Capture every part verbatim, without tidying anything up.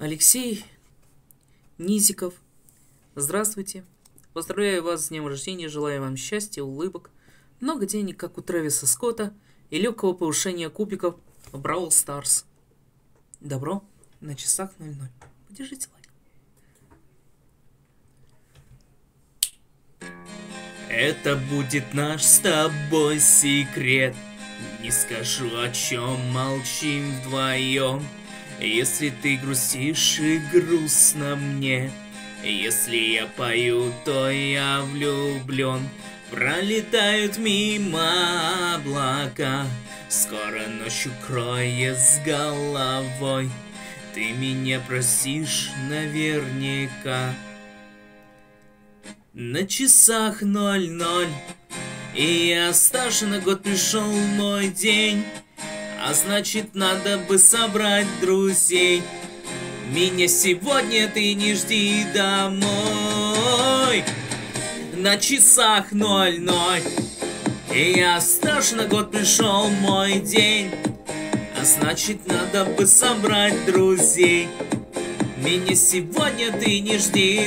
Алексей Низиков. Здравствуйте. Поздравляю вас с днем рождения, желаю вам счастья, улыбок, много денег, как у Трэвиса Скотта, и легкого повышения кубиков в Бравл Старс. Добро, на часах ноль ноль. Подержите лайк. Это будет наш с тобой секрет. Не скажу, о чем молчим вдвоем. Если ты грустишь и грустно мне, если я пою, то я влюблен. Пролетают мимо облака, скоро ночью кроет с головой. Ты меня простишь наверняка. На часах ноль ноль, и я старше на год, пришел мой день. А значит, надо бы собрать друзей. Меня сегодня ты не жди домой. На часах ноль ноль, и я старше на год, пришел мой день. А значит, надо бы собрать друзей. Меня сегодня ты не жди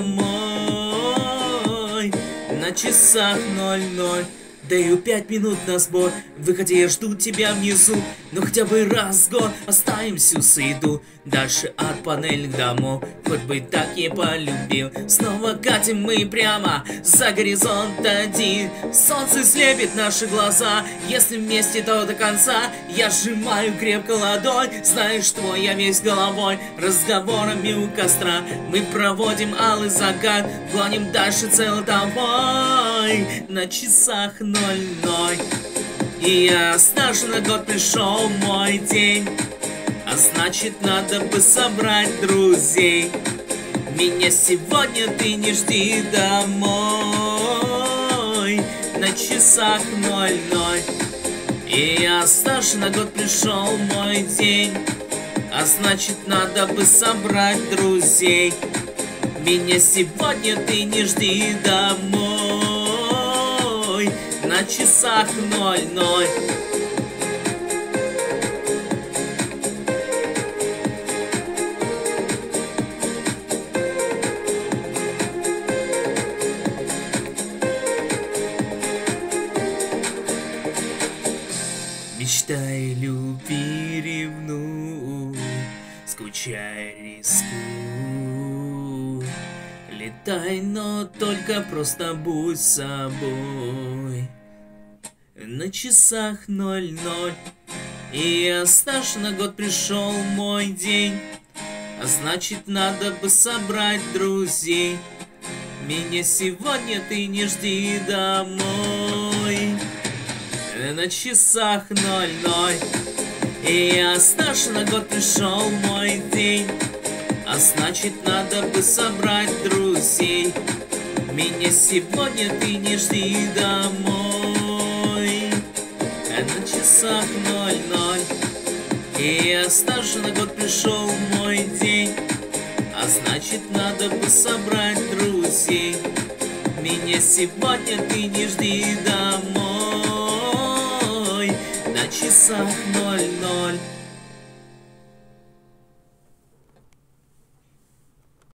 домой. На часах ноль ноль, даю пять минут на сбор. Выходи, я жду тебя внизу. Но хотя бы раз в год оставим всю среду. Дальше от панельных домов, хоть бы так я полюбил. Снова катим мы прямо за горизонт один. Солнце слепит наши глаза. Если вместе, то до конца. Я сжимаю крепко ладонь. Знаешь, что я весь головой. Разговорами у костра мы проводим алый закат. Гоним дальше целый тобой. На часах ноль ноль, и я старше на год, пришел мой день. А значит, надо бы собрать друзей. Меня сегодня ты не жди домой. На часах ноль ноль, и я старше на год, пришел мой день. А значит, надо бы собрать друзей. Меня сегодня ты не жди домой. На часах ноль ноль. Мечтай, люби, ревнуй, скучай, рискуй. Летай, но только просто будь собой. На часах ноль ноль, и я старше на год, пришел мой день. А значит, надо бы собрать друзей. Меня сегодня ты не жди домой. На часах ноль ноль, и я старше на год, пришел мой день. А значит, надо бы собрать друзей. Меня сегодня ты не жди домой. На часах ноль ноль, и я старше на год, пришел мой день. А значит, надо бы собрать друзей. Меня сегодня ты не жди домой. На часах ноль ноль.